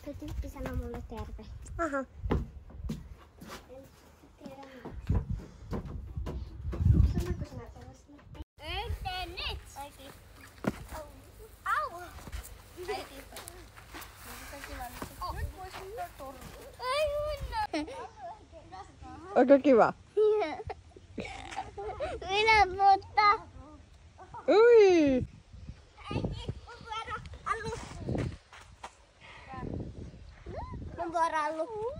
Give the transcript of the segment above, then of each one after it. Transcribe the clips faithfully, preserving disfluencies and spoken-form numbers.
Se tyyppi sanoi mulle terve. Aha. En tiedä. Sanoiko sinä sellaiselle? Internet! Äiti. Au! Äiti. Nyt voisin mennä torniin. Ai minä. Onko kiva? Minä mutta. Ui! Äiti, mun vuoro allu. Mun vuoro allu.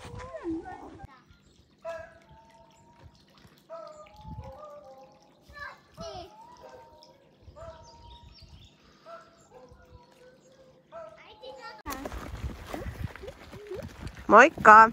Moikka!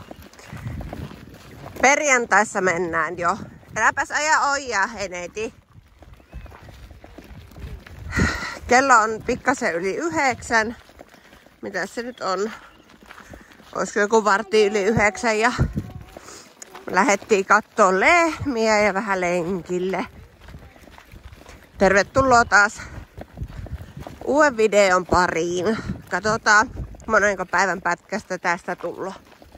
Perjantaissa mennään jo. Äläpäs aja ojaa, Heneiti. Kello on pikkasen yli yhdeksän. Mitä se nyt on? Olisiko joku vartti yli yhdeksän ja lähdettiin katsoa lehmiä ja vähän lenkille. Tervetuloa taas uuden videon pariin. Katsotaan monenko päivän pätkästä tästä tullut.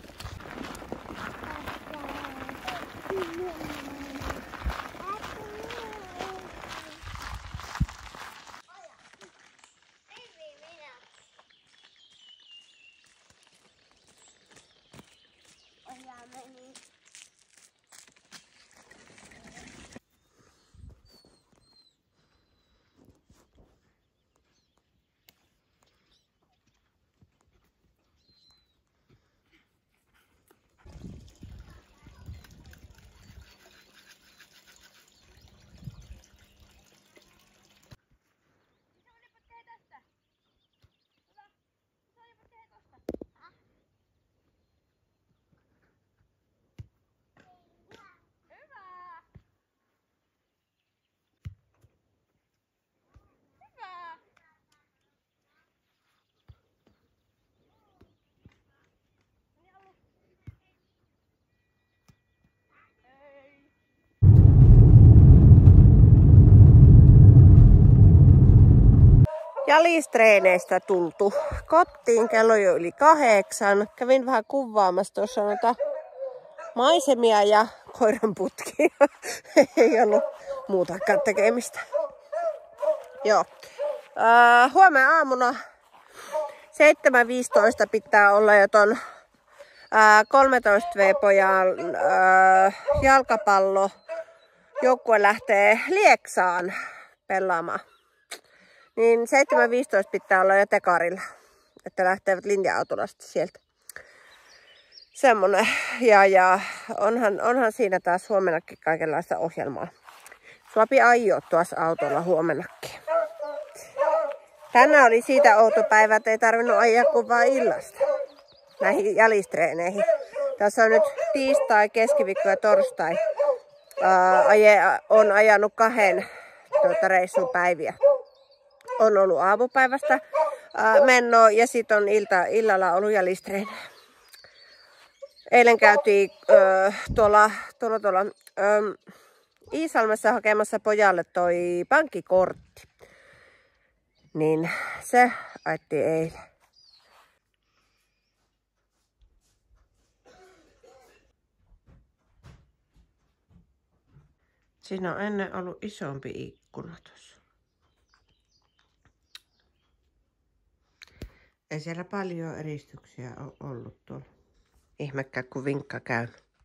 Jalistreeneistä tultu kotiin, kello jo yli kahdeksan. Kävin vähän kuvaamassa tuossa noita maisemia ja koiran putkia. Ei ollut muutakaan tekemistä. Joo. Äh, huomenna aamuna seitsemän viisitoista pitää olla jo ton äh, kolmetoista vuotiaan äh, jalkapallo. Joukkue lähtee Lieksaan pelaamaan. Niin seitsemän viisitoista pitää olla jo tekarilla, että lähtevät linja-autolla sieltä. Semmonen. Ja, ja onhan, onhan siinä taas huomennakin kaikenlaista ohjelmaa. Suopi aio tuossa autolla huomennakin. Tänään oli siitä outo päivä, että ei tarvinnut ajaa kuin vaan illasta näihin jalistreeneihin. Tässä on nyt tiistai, keskiviikko ja torstai. Ää, aje, on ajanut kahden tuota, reissun päiviä. On ollut aamupäivästä ää, mennoa ja sitten on ilta, illalla ollut jalistreenejä. Eilen käytiin ö, tuolla, tuolla, tuolla ö, Iisalmessa hakemassa pojalle toi pankkikortti. Niin se ajettiin eilen. Siinä on ennen ollut isompi ikkuna tuossa. Ei siellä paljon eristyksiä ole ollut tuolla. Ihmekään kun vinkka käy.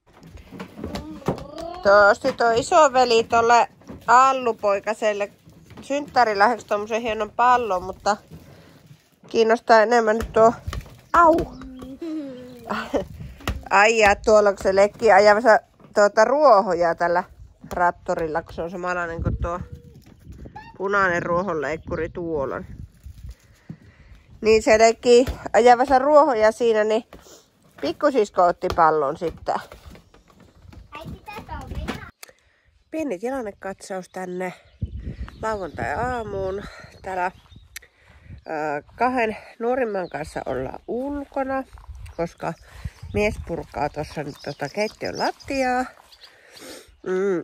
Tuosti tuo isoveli tuolle Allu-poikaselle synttäriläheksi tommosen hienon pallon, mutta kiinnostaa enemmän nyt tuo au! Aijaa tuolla, kun se lekkii ajamassa tuota ruohoja tällä traktorilla, kun se on samanlainen kuin tuo punainen ruohonleikkuri tuolla. Niin se lekkii ajamassa ruohoja siinä, niin pikkusisko otti pallon sitten. Pieni tilannekatsaus tänne lauantai-aamuun. Täällä ö, kahden nuorimman kanssa ollaan ulkona, koska mies purkaa tuossa nyt tota keittiön lattiaa. Mm.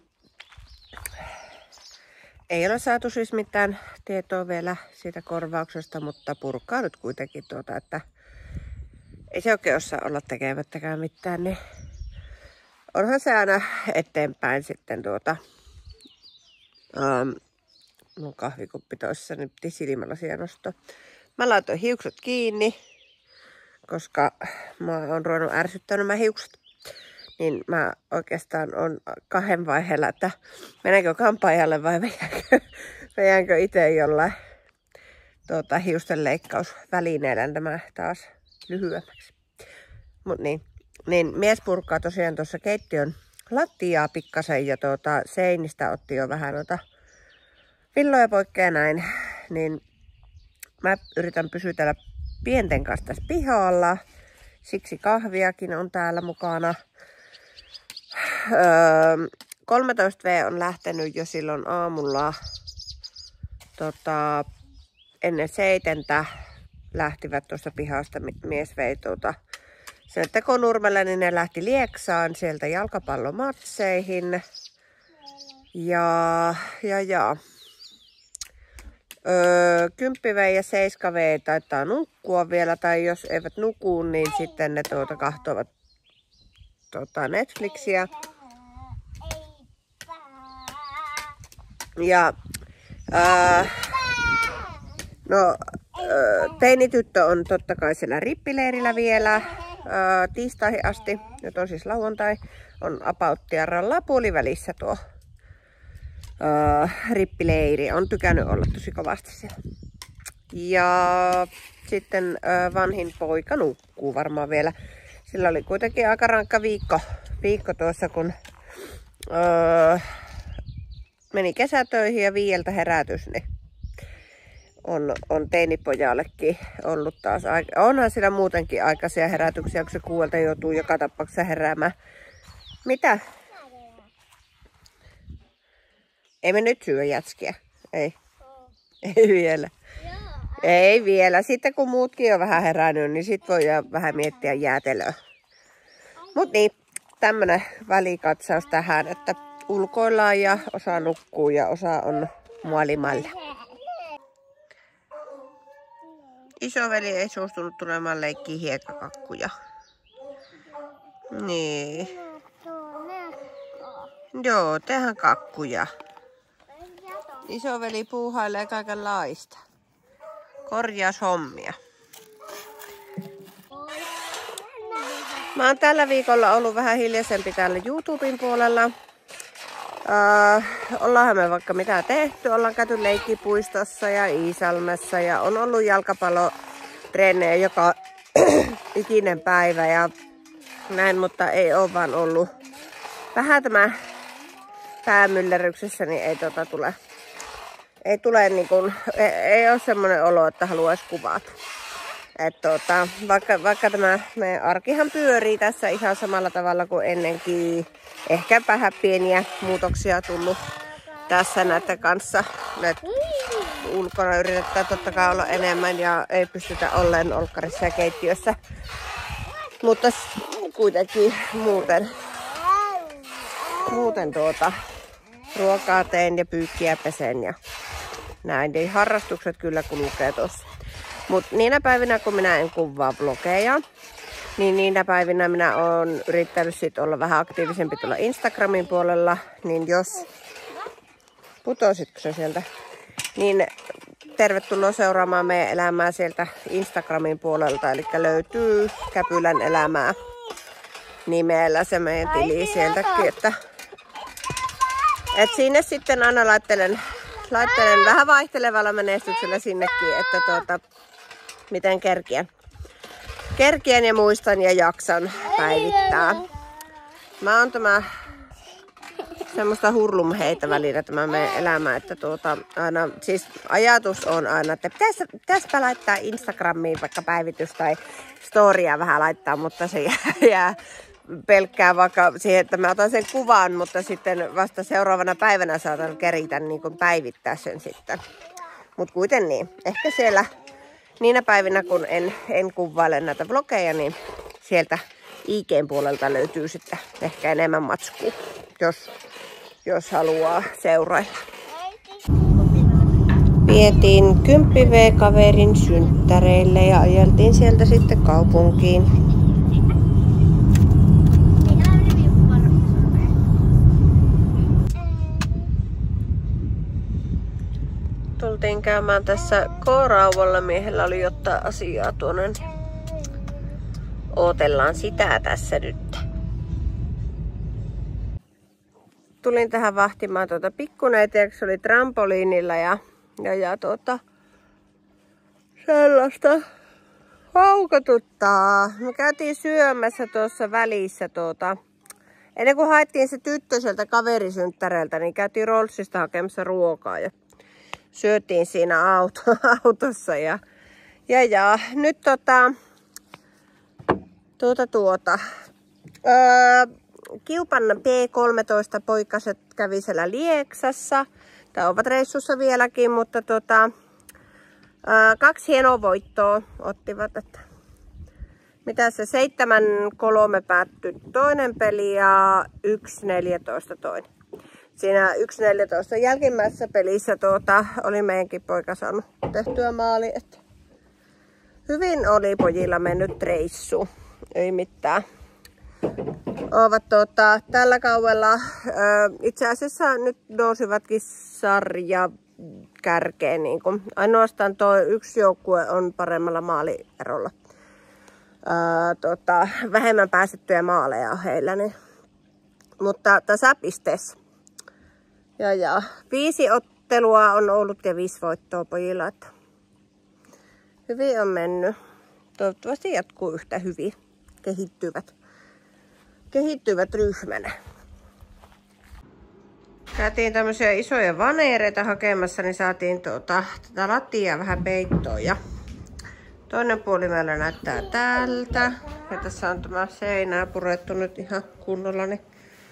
Ei ole saatu siis mitään tietoa vielä siitä korvauksesta, mutta purkaa nyt kuitenkin tuota, että ei se oikein osaa olla tekemättäkään mitään, niin onhan se aina eteenpäin sitten tuota. Ähm, mun kahvikuppi toissa, niin piti silmälasia nostaa. Mä laitoin hiukset kiinni, koska mä oon ruvennut ärsyttää nämä hiukset. Niin mä oikeastaan on kahden vaiheella, että menenkö kampaajalle vai veijänkö itse jollain tuota, hiusten leikkausvälineellä tämä taas lyhyemmäksi. Mut niin, niin mies purkaa tosiaan tuossa keittiön lattiaa pikkasen ja tuota, seinistä otti jo vähän noita villoja poikkea näin. Niin mä yritän pysytellä pienten kanssa tässä pihalla. Siksi kahviakin on täällä mukana. Öö, kolmetoista vuotta on lähtenyt jo silloin aamulla tota, ennen seitentä lähtivät tuosta pihasta. Mies vei tuota, sen tekonurmelle, niin ne lähti Lieksaan sieltä jalkapallomatseihin. Ja, ja, ja. Öö, kymppi vei ja seiska vei taitaa nukkua vielä, tai jos eivät nuku, niin sitten ne tuota kahtovat tuota Netflixiä. Ja öö, no, öö, teinityttö on totta kai siellä rippileirillä vielä öö, tiistaihin asti, nyt on siis lauantai, on apauttiarralla puolivälissä tuo Uh, rippileiri. On tykännyt olla tosi kovasti siellä. Ja sitten uh, vanhin poika nukkuu varmaan vielä. Sillä oli kuitenkin aika rankka viikko, viikko tuossa, kun uh, meni kesätöihin ja viieltä herätys. Niin on, on teinipojallekin ollut taas. Onhan sillä muutenkin aikaisia herätyksiä, kun se kuuelta joutuu joka tapauksessa heräämään. Mitä? Ei me nyt syö jätskiä. Ei. Ei vielä. Ei vielä. Sitten kun muutkin on vähän herännyt, niin sit voi vähän miettiä jäätelöä. Mut niin, tämmönen välikatsaus tähän, että ulkoillaan ja osa nukkuu ja osa on mualimalla. Isoveli ei suostunut tulemaan leikkiin hiekkakakkuja. Niin. Joo, tehdään kakkuja. Isoveli puuhailee kaikenlaista. Korjaushommia. Mä oon tällä viikolla ollut vähän hiljaisempi täällä YouTuben puolella. Uh, ollaanhan me vaikka mitä tehty. Ollaan käyty leikkipuistossa ja Iisalmessa ja on ollut jalkapallotreenejä joka ikinen päivä ja näin, mutta ei oo vaan ollut. Vähän tämä päämyllerryksessä, niin ei tota tule. Ei tule niin kuin, ei, ei ole semmoinen olo, että haluaisi kuvata. Et tota, vaikka, vaikka tämä meidän arkihan pyörii tässä ihan samalla tavalla kuin ennenkin. Ehkä vähän pieniä muutoksia tullut tässä näiden kanssa. Et ulkona yritetään totta kai olla enemmän ja ei pystytä olleen olkkarissa ja keittiössä. Mutta kuitenkin muuten, muuten tuota, ruokaa teen ja pyykkiä pesen ja näin. Eli harrastukset kyllä kulkee tossa. Mutta niinä päivinä, kun minä en kuvaa vlogeja, niin niinä päivinä minä olen yrittänyt sit olla vähän aktiivisempi tuolla Instagramin puolella. Niin jos putositko se sieltä, niin tervetuloa seuraamaan meidän elämää sieltä Instagramin puolelta. Eli löytyy Käpylän elämää nimellä se meidän tili sieltäkin. Että, et sinne sitten aina laittelen, laittelen vähän vaihtelevalla menestyksellä sinnekin, että tuota, miten kerkiän. Kerkien ja muistan ja jaksan päivittää. Mä oon tämä semmoista hurlumheitä välillä tämä meidän elämä, että tuota, aina, siis ajatus on aina, että pitäis, pitäispä laittaa Instagramiin vaikka päivitys tai storya vähän laittaa, mutta se jää, jää pelkkää vaikka siihen, että mä otan sen kuvan, mutta sitten vasta seuraavana päivänä saatan keritä niin kuin päivittää sen sitten. Mut kuiten niin, ehkä siellä niinä päivinä, kun en, en kuvaile näitä vlogeja, niin sieltä I G:n puolelta löytyy sitten ehkä enemmän matskua, jos, jos haluaa seurailla. vietiin kymmenen vuotiaan-kaverin synttäreille ja ajeltiin sieltä sitten kaupunkiin. Tultiin käymään tässä K-rauvalla. Miehellä oli jotain asiaa tuonne. Ootellaan sitä tässä nyt. Tulin tähän vahtimaan tuota pikkuneitä, se oli trampoliinilla ja, ja, ja tuota, sellaista haukotuttaa. Me käytiin syömässä tuossa välissä tuota. Ennen kuin haettiin se tyttö sieltä kaverisynttäreiltä, niin käytiin Rollsista hakemassa ruokaa ja syötiin siinä auto, autossa. Ja, ja, ja nyt tota, tuota, tuota, öö, Kiupan B kolmetoista poikaset kävi siellä Lieksassa. Tai ovat reissussa vieläkin, mutta tota, öö, kaksi hienoa voittoa ottivat. Että mitä se seitsemän kolme päättyi toinen peli ja yksi neljätoista toinen. Siinä yksi neljätoista jälkimmäisessä pelissä tuota, oli meidänkin poika saanut tehtyä maali. Että hyvin oli pojilla mennyt reissu. Ei mitään. Ovat tuota, tällä kaudella itse asiassa nyt nousivatkin sarja kärkeen. Niin kun. Ainoastaan tuo yksi joukkue on paremmalla maalierolla. Ää, tota, vähemmän päästettyjä maaleja on heillä. Niin. Mutta tasapisteessä. Ja, ja viisi ottelua on ollut ja viisi voittoa pojilla. Että hyvin on mennyt. Toivottavasti jatkuu yhtä hyvin. Kehittyvät, kehittyvät ryhmänä. Käytiin tämmöisiä isoja vaneereita hakemassa, niin saatiin tuota, tätä lattiaa vähän peittoa. Ja toinen puoli meillä näyttää tältä. Ja tässä on tämä seinää purettu nyt ihan kunnolla. Niin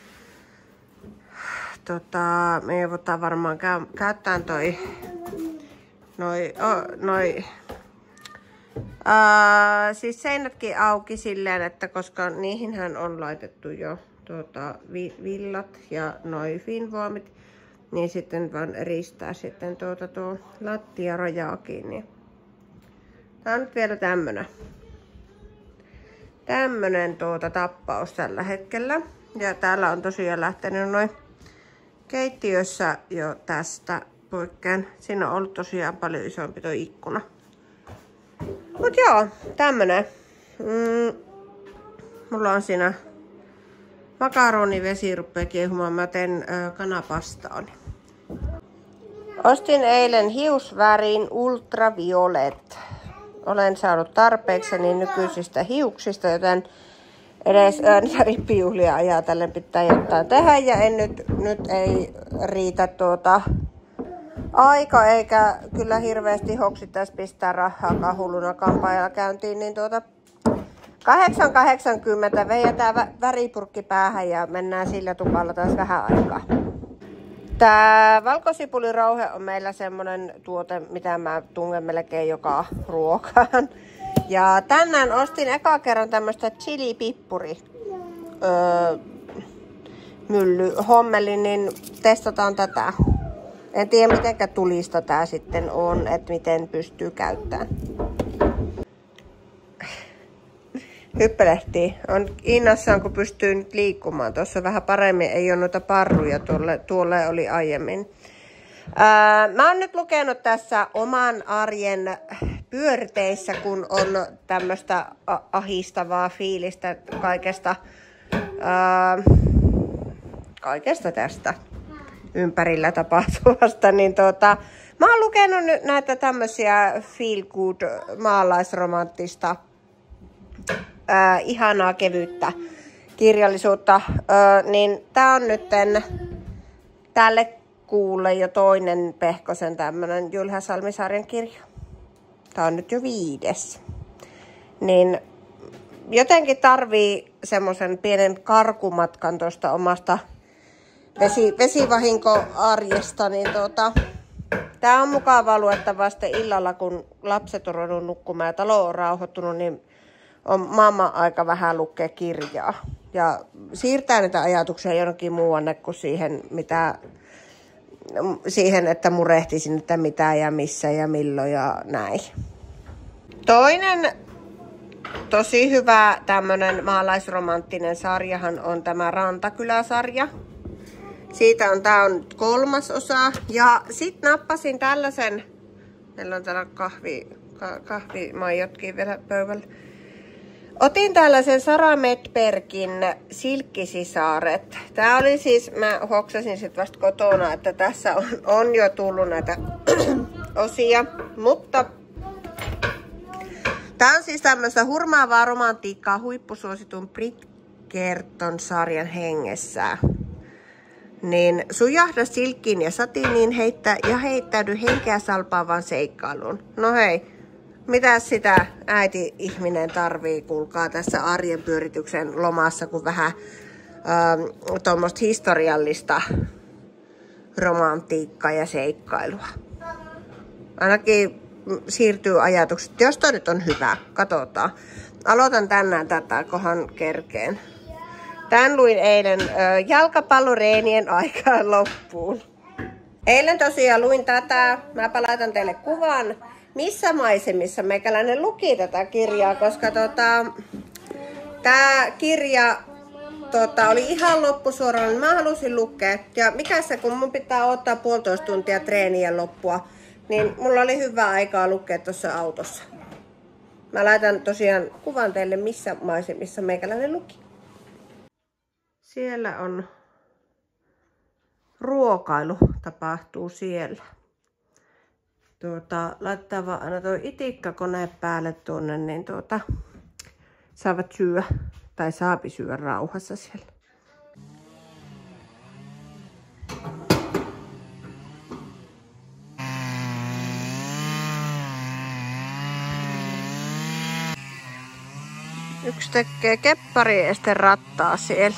tota, me joudutaan varmaan käy, käyttämään toi noi, oh, noi Uh, siis seinätkin auki silleen, että koska niihinhän on laitettu jo tuota, vi villat ja noi finvoimit, niin sitten vaan eristää sitten tuota tuo lattiarajaakin. Niin. Tää on nyt vielä tämmönen. Tämmönen tuota tappaus tällä hetkellä. Ja täällä on tosiaan lähtenyt noin keittiössä jo tästä poikkeen. Siinä on ollut tosiaan paljon isompi tuo ikkuna. Mut joo, tämmönen. Mm, mulla on siinä makaroni-vesi rupeaa kiehumaan. Mä teen ö, kanapastaa. Ostin eilen hiusvärin Ultraviolet. Olen saanut tarpeekseni nykyisistä hiuksista, joten edes Örnjäri-piulia ajatellen pitää jotain tehdä. Ja en nyt, nyt ei riitä tuota aika, eikä kyllä hirveästi hoksittaisi pistää rahaa hulluna kampaajalla käyntiin, niin tuota kahdeksan kahdeksankymmentä veijätään väripurkki päähän ja mennään sillä tukalla taas vähän aikaa. Tää valkosipulirauhe on meillä semmonen tuote, mitä mä tungen melkein joka ruokaan. Ja tänään ostin eka kerran tämmöstä chili-pippuri öö, mylly hommelin, niin testataan tätä. En tiedä mitenkä tulista tää sitten on, että miten pystyy käyttämään. Hyppelehtii. On innossaan, kun pystyy nyt liikkumaan. Tuossa vähän paremmin ei ole noita parruja, tuolle, tuolle oli aiemmin. Ää, mä oon nyt lukenut tässä oman arjen pyörteissä, kun on tämmöistä ahistavaa fiilistä kaikesta, ää, kaikesta tästä ympärillä tapahtuvasta, niin tuota, mä oon lukenut nyt näitä tämmöisiä feel good maalaisromanttista ää, ihanaa kevyttä kirjallisuutta, ää, niin tää on nytten tälle kuulle jo toinen Pehkosen tämmönen Jylhä Salmisarjan kirja. Tää on nyt jo viides. Niin jotenkin tarvii semmoisen pienen karkumatkan tuosta omasta Vesi, vesivahinkoarjesta, niin tuota, tää on mukavaa luettavasti illalla, kun lapset on ruvennut nukkumaan ja talo on rauhoittunut, niin on mamma aika vähän lukea kirjaa. Ja siirtää niitä ajatuksia jonnekin muuanne kuin siihen, mitä siihen, että murehtisin, että mitä ja missä ja milloin ja näin. Toinen tosi hyvä tämmönen maalaisromanttinen sarjahan on tämä Rantakylä-sarja. Siitä on, tää on kolmas osa. Ja sit nappasin tällaisen, meillä on täällä kahvi, kahvimaijotkin vielä pöydällä. Otin tällaisen Sara Medbergin Silkkisisaaret. Tää oli siis, mä hoksasin sit vasta kotona, että tässä on, on jo tullut näitä osia, mutta tää on siis tämmöistä hurmaavaa romantiikkaa huippusuositun Bridgerton-sarjan hengessä. Niin sujahda silkkiin ja satiiniin heittä, ja heittäydy henkeä salpaavaan seikkailuun. No hei, mitä sitä äiti-ihminen tarvii, kuulkaa tässä arjen pyörityksen lomassa, kun vähän ähm, tuommoista historiallista romantiikkaa ja seikkailua. Ainakin siirtyy ajatukset, jos toi nyt on hyvä, katsotaan. Aloitan tänään tätä, kohan kerkeen. Tän luin eilen ö, jalkapalloreenien aikaan loppuun. Eilen tosiaan luin tätä. Mäpä laitan teille kuvan, missä maisemissa meikäläinen luki tätä kirjaa, koska tota, tää kirja tota, oli ihan loppusuoralla, niin mä halusin lukea. Ja mikä se, kun mun pitää ottaa puolitoista tuntia treenien loppua, niin mulla oli hyvä aikaa lukea tuossa autossa. Mä laitan tosiaan kuvan teille, missä maisemissa meikäläinen luki. Siellä on ruokailu, tapahtuu siellä. Tuota, laittaa vaan aina tuo itikkakone päälle tuonne, niin tuota, saavat syödä tai saapi syödä rauhassa siellä. Yksi tekee keppari ja sitten rattaa siellä.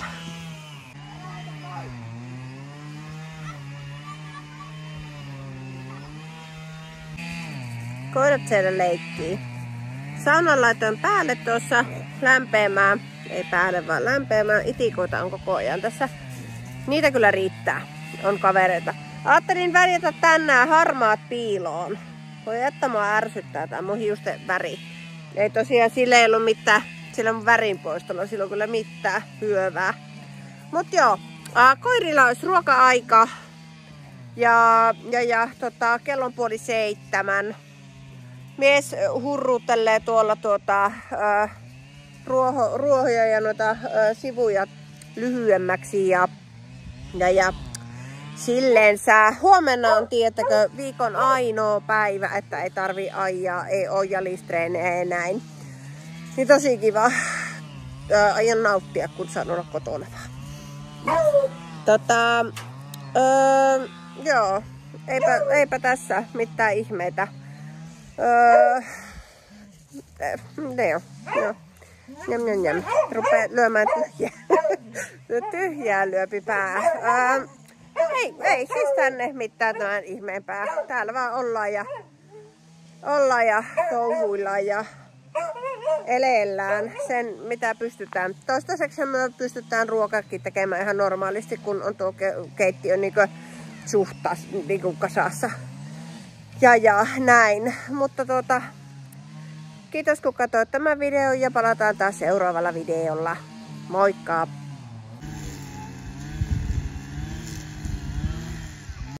Koirat siellä leikkii. Saunan laitoin päälle tuossa lämpeämään. Ei päälle vaan lämpeämään. Itikoita on koko ajan tässä. Niitä kyllä riittää. On kavereita. Ajattelin värjätä tänään harmaat piiloon. Voi että mua ärsyttää tää mun hiusten väri. Ei tosiaan sillä ei ollut mitään. Sillä mun värinpoistolla sillä on kyllä mitään hyövää. Mut joo. Ää, koirilla olisi ruoka-aika. Ja, ja, ja tota, kello on puoli seitsemän. Mies hurruuttelee tuolla tuota, äh, ruoho, ruohoja ja noita äh, sivuja lyhyemmäksi. Ja, ja, ja silleensä huomenna on tietäkö viikon ainoa päivä, että ei tarvi ajaa, ei ole jalistreenejä ja näin. Niin tosi kiva. Äh, aion nauttia, kun saan olla kotona vaan. Tota, äh, joo, eipä, eipä tässä mitään ihmeitä. Öö, ne on, joo. Jäm, jäm, jäm. Rupee lyömään tyhjää. Tyhjää lyöpi pää. Öö, ei, ei siis tänne mitään tämän ihmeempää. Täällä vaan ollaan ja, ollaan ja touhuillaan ja eleellään sen, mitä pystytään. Toistaiseksi me pystytään ruokakin tekemään ihan normaalisti, kun on tuo keittiö niin suhtas niin kasassa. Ja ja näin, mutta tuota, kiitos kun katsoit tämän videon ja palataan taas seuraavalla videolla. Moikka!